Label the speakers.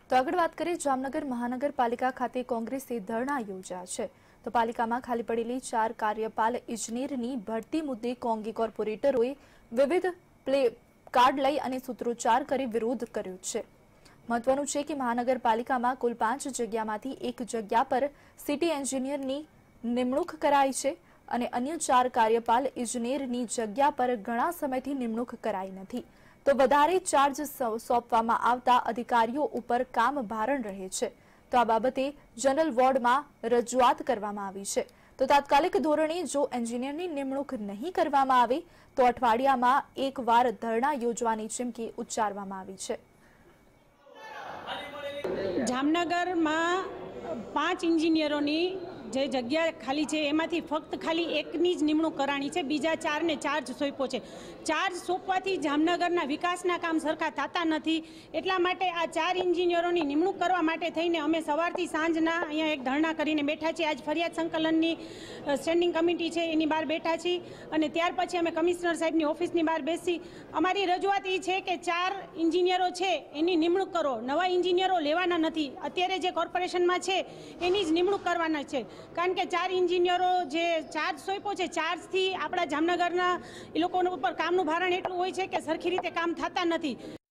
Speaker 1: તો આગળ વાત કરીએ જામનગર મહાનગરપાલિકા ખાતે કોંગ્રેસે ધરણા યોજ્યા છે। તો પાલિકામાં ખાલી પડેલી 4 કાર્યપાલ ઇજનેરની ભરતી મુદ્દે કોંગી કોર્પોરેટરોએ વિવિધ પ્લે કાર્ડ લઈ અને સૂત્રોચ્ચાર કરી વિરોધ કર્યો છે। મહત્વનું છે કે મહાનગરપાલિકામાં કુલ 5 જગ્યામાંથી એક જગ્યા પર સિટી એન્જિનિયરની નિમણૂક કરાઈ છે અને અન્ય 4 કાર્યપાલ ઇજનેરની જગ્યા પર ઘણા સમયથી નિમણૂક કરાઈ નથી। તો વધારે ચાર્જ સોંપવામાં આવતા અધિકારીઓ ઉપર કામ ભારણ રહે છે। તો આ બાબતે જનરલ વોર્ડમાં રજૂઆત કરવામાં આવી છે। તો તાત્કાલિક ધોરણે જો એન્જિનિયરની નિમણૂક નહીં કરવામાં આવે તો અઠવાડિયામાં એકવાર ધરણા યોજવાની ચીમકી ઉચ્ચારવામાં આવી છે।
Speaker 2: જામનગરમાં 5 એન્જિનિયરોની જે જગ્યા ખાલી છે એમાંથી ફક્ત ખાલી એકની જ નિમણૂક કરાણી છે, બીજા 4ને ચાર્જ સોંપ્યો છે। ચાર્જ સોંપવાથી જામનગરના વિકાસના કામ સરખા થતા નથી। એટલા માટે આ 4 એન્જિનિયરોની નિમણૂક કરવા માટે થઈને અમે સવારથી સાંજના અહીંયા એક ધરણા કરીને બેઠા છીએ। આજ ફરિયાદ સંકલનની સ્ટેન્ડિંગ કમિટી છે એની બહાર બેઠા છીએ અને ત્યાર પછી અમે કમિશનર સાહેબની ઓફિસની બહાર બેસી અમારી રજૂઆત એ છે કે 4 એન્જિનિયરો છે એની નિમણૂક કરો, નવા એન્જિનિયરો લેવાના નથી। અત્યારે જે કોર્પોરેશનમાં છે એની જ નિમણૂક કરવાના છે, કારણ કે 4 એન્જિનિયરો જે ચાર્જ સોંપ્યો છે, ચાર્જથી આપણા જામનગરના એ લોકો ઉપર કામનું ભારણ એટલું હોય છે કે સરખી રીતે કામ થતા નથી।